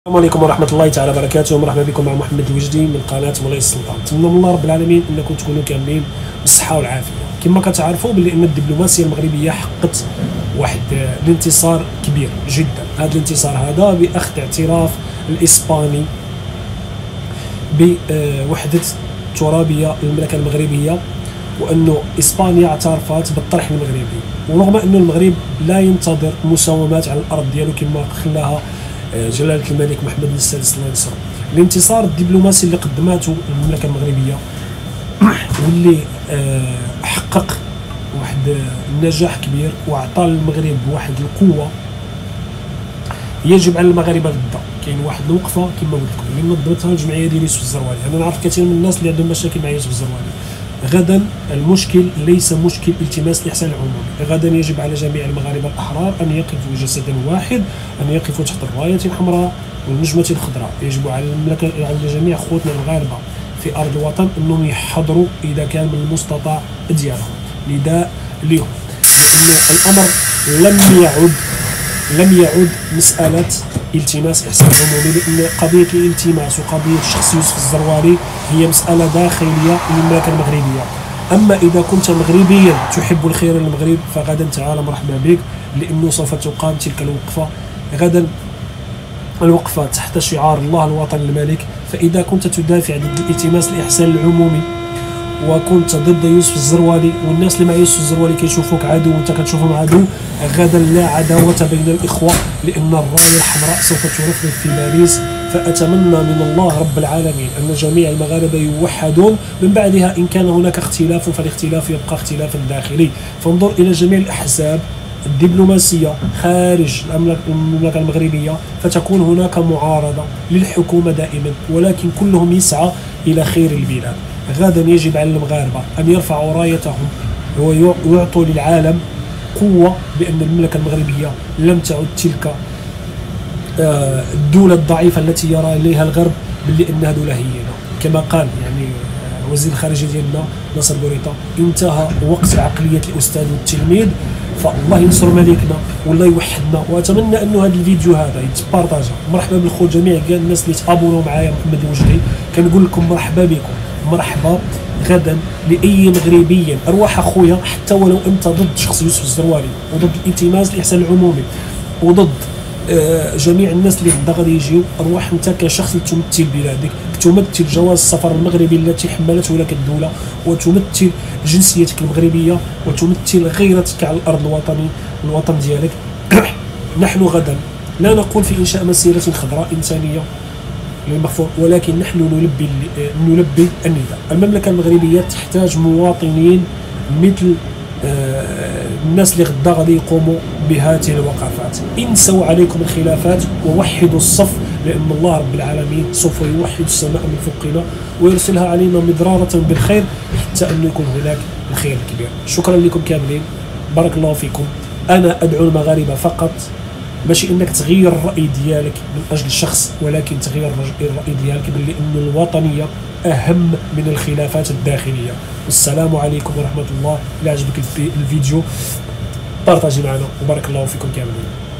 السلام عليكم ورحمة الله تعالى وبركاته، ومرحبا بكم مع محمد الوجدي من قناة مولاي السلطان. نتمنى من الله رب العالمين انكم تكونوا كاملين بالصحة والعافية. كما كتعرفوا باللي ان الدبلوماسية المغربية حققت واحد الانتصار كبير جدا. هذا الانتصار هذا باخذ اعتراف الاسباني بوحدة ترابية للمملكة المغربية، وانه اسبانيا اعترفت بالطرح المغربي، ورغم انه المغرب لا ينتظر مساومات على الارض ديالو كما خلاها جلالة الملك محمد السادس الله ينصره. الانتصار الدبلوماسي اللي قدمته المملكة المغربية واللي حقق واحد النجاح كبير وعطى المغرب واحد القوة، يجب على المغاربة غدا كاين واحد الوقفة كما قلت لكم اللي نظمتها الجمعية ديال يوسف الزروالي. انا نعرف كثير من الناس اللي عندهم مشاكل مع يوسف الزروالي. غدا المشكل ليس مشكل التماس الاحسان العمومي، غدا يجب على جميع المغاربه الاحرار ان يقفوا جسدا واحد، ان يقفوا تحت الرايه الحمراء والنجمه الخضراء. يجب على المملكه، على جميع خوتنا المغاربه في ارض الوطن انهم يحضروا اذا كان من المستطاع ديالهم نداء لهم، لانه الامر لم يعد مساله التماس احسان عمومي، لان قضيه الالتماس وقضيه الشخص يوسف الزروالي هي مساله داخليه للمملكه المغربيه. اما اذا كنت مغربيا تحب الخير للمغرب فغدا تعال مرحبا بك، لانه سوف تقام تلك الوقفه غدا، الوقفه تحت شعار الله الوطن الملك. فاذا كنت تدافع ضد الالتماس الاحسان العمومي وكنت ضد يوسف الزروالي، والناس اللي مع يوسف الزروالي كيشوفوك عدو وانت كتشوفهم عدو، غدا لا عداوه بين الاخوه، لان الرايه الحمراء سوف ترفرف في باريس. فاتمنى من الله رب العالمين ان جميع المغاربه يوحدون، من بعدها ان كان هناك اختلاف فالاختلاف يبقى اختلافا داخلي. فانظر الى جميع الاحزاب الدبلوماسيه خارج المملكه المغربيه، فتكون هناك معارضه للحكومه دائما، ولكن كلهم يسعى الى خير البلاد. غدا يجب على المغاربه ان يرفعوا رايتهم ويعطوا للعالم قوه بان المملكه المغربيه لم تعد تلك الدوله الضعيفه التي يرى اليها الغرب باللي انها دوله هينه. كما قال وزير الخارجيه ديالنا ناصر بوريطه، انتهى وقت عقليه الاستاذ والتلميذ. فالله ينصر ملكنا والله يوحدنا. واتمنى انه هذا الفيديو هذا يتبارطاجا. مرحبا بالخوت جميع كاع الناس اللي تابونوا معايا محمد الوجدي، كنقول لكم مرحبا بكم، مرحبا غدا لاي مغربي. ارواح اخويا، حتى ولو انت ضد شخص يوسف الزروالي وضد الالتماس الاحسان العمومي وضد جميع الناس اللي غدا غادي يجيو، ارواح انت كشخص تمثل بلادك، تمثل جواز السفر المغربي التي حملته لك الدوله، وتمثل جنسيتك المغربيه، وتمثل غيرتك على الارض الوطن ديالك. نحن غدا لا نقول في انشاء مسيره خضراء انسانيه للمغفور، ولكن نحن نلبي النداء. المملكه المغربيه تحتاج مواطنين مثل الناس اللي غدا غادي يقوموا بهذه الوقفات. انسوا عليكم الخلافات ووحدوا الصف، لان الله رب العالمين سوف يوحد السماء من فوقنا ويرسلها علينا مدرارة بالخير، حتى انه يكون هناك الخير الكبير. شكرا لكم كاملين، بارك الله فيكم. انا ادعو المغاربه فقط، ماشي انك تغير الراي ديالك من اجل الشخص، ولكن تغير الراي ديالك باللي انه الوطنيه اهم من الخلافات الداخليه. والسلام عليكم ورحمه الله. الى عجبك الفيديو بارطاجي معنا، وبارك الله فيكم كاملين.